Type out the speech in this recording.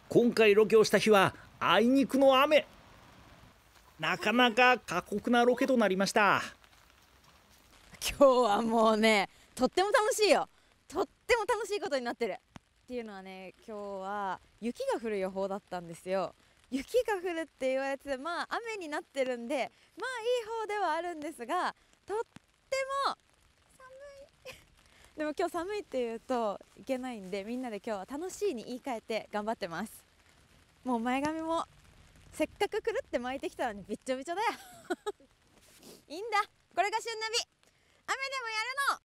今回ロケをした日はあいにくの雨。なかなか過酷なロケとなりました。 今日はもうね、とっても楽しいよ。とっても楽しいことになってる。っていうのはね、今日は雪が降る予報だったんですよ。雪が降るって言われて、まあ雨になってるんで、まあいい方ではあるんですが、とっても寒い。でも今日寒いって言うといけないんで、みんなで今日は楽しいに言い換えて頑張ってます。もう前髪もせっかくくるって巻いてきたのにびっちょびちょだよ。いいんだ、これが旬ナビ。雨でもやるの。